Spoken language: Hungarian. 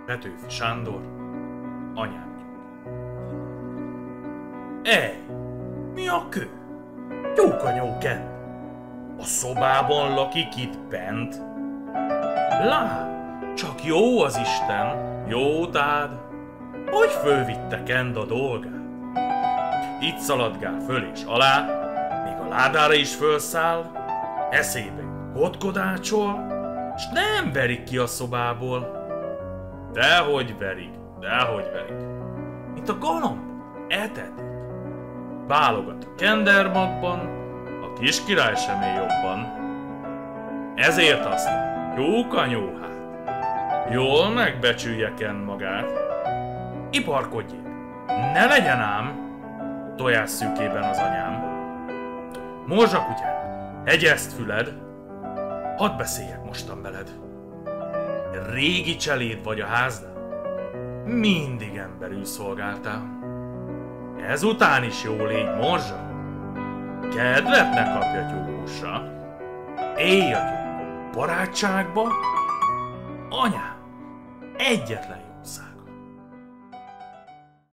Petőfi Sándor, anyám. Ej, mi a kő? Tyúkanyó Ken. A szobában lakik itt bent? Lá, csak jó az Isten, jót áld, hogy fölvitte Kend a dolgát. Itt szaladgál föl és alá, még a ládára is fölszáll, eszébe kotkodácsol, s nem verik ki a szobából. Dehogy verik, dehogy verik. Mint a galamb, etetik. Válogat a kendermagban, a kis király sem él jobban. Ezért aztán tyúkanyó hát, jól megbecsülje Kend magát. Iparkodjék, ne legyen ám tojás szűkében az anyám. Morzsakutyák, hegyezd füled, hadd beszéljek mostan veled. Régi cseléd vagy a háznál, mindig emberül szolgáltál. Ezután is jó légy, morzsa, kedvet ne kapja tyúkusra. Élj a tyúk barátságba, anyám, egyetlen